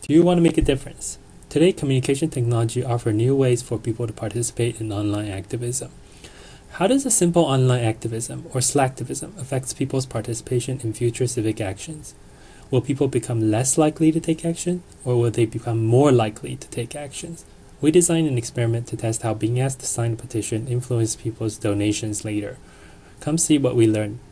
Do you want to make a difference? Today, communication technology offers new ways for people to participate in online activism. How does a simple online activism, or slacktivism, affect people's participation in future civic actions? Will people become less likely to take action, or will they become more likely to take actions? We designed an experiment to test how being asked to sign a petition influences people's donations later. Come see what we learned.